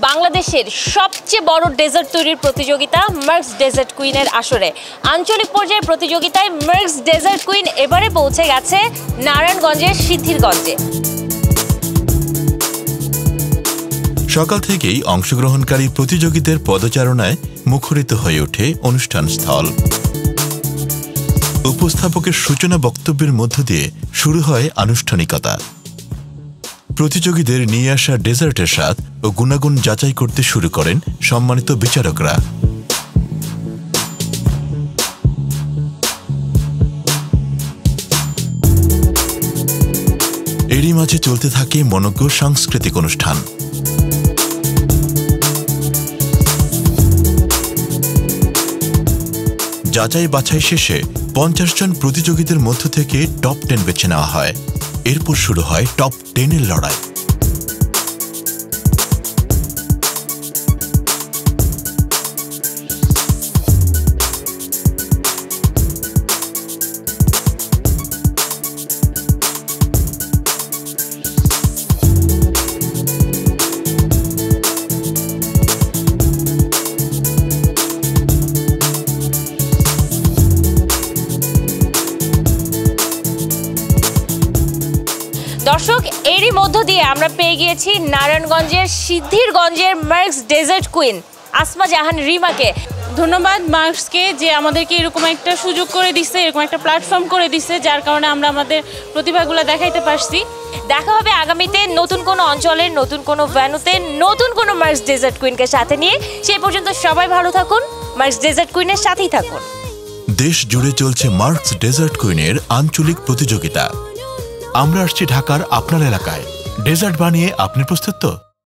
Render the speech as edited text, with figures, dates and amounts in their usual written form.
বাংলাদেশের সবচেয়ে বড় ডেজার্ট তৈরির প্রতিযোগিতা মার্কস ডেজার্ট কুইনের আসরে আঞ্চলিক পর্যায়ের প্রতিযোগিতায় মার্কস ডেজার্ট কুইন এবারে পৌঁছে গেছে নারায়ণগঞ্জের সিদ্ধিরগঞ্জে। সকাল থেকেই অংশগ্রহণকারী প্রতিযোগীদের পদচারণায় মুখরিত হয়ে ওঠে অনুষ্ঠানস্থল। উপস্থাপকের সূচনা বক্তব্যের মধ্য দিয়ে শুরু হয় আনুষ্ঠানিকতা। প্রতিযোগীদের নিয়ে আসা ডেজার্টের স্বাদ ও গুণাগুণ যাচাই করতে শুরু করেন সম্মানিত বিচারকরা। এরই মাঝে চলতে থাকে মনোজ্ঞ সাংস্কৃতিক অনুষ্ঠান। যাচাই বাছাই শেষে 50 জন প্রতিযোগীদের মধ্য থেকে টপ 10 বেছে নেওয়া হয়। এরপর শুরু হয় টপ 10-এর লড়াই। দর্শক, এরই মধ্য দিয়ে আমরা পেয়ে গিয়েছি নারায়ণগঞ্জের সিদ্ধিরগঞ্জের Marks dessert queen Asma Jahan রিমাকে। ধন্যবাদ মার্কসকে যে আমাদেরকে এরকম একটা সুযোগ করে দিচ্ছে, এরকম একটা প্ল্যাটফর্ম করে দিচ্ছে, যার কারণে আমরা আমাদের প্রতিভাগুলো দেখাইতে পারছি। দেখা হবে আগামীতে নতুন কোনো অঞ্চলের নতুন কোনো ভ্যানুতে নতুন কোনো মার্কস ডেজার্ট কুইনকে সাথে নিয়ে। সেই পর্যন্ত সবাই ভালো থাকুন, মার্কস ডেজার্ট কুইনের সাথেই থাকুন। দেশ জুড়ে চলছে মার্কস ডেজার্ট কুইনের আঞ্চলিক প্রতিযোগিতা। আমরা আসছি ঢাকার আপনার এলাকায়। ডেজার্ট বানিয়ে আপনি প্রস্তুত তো?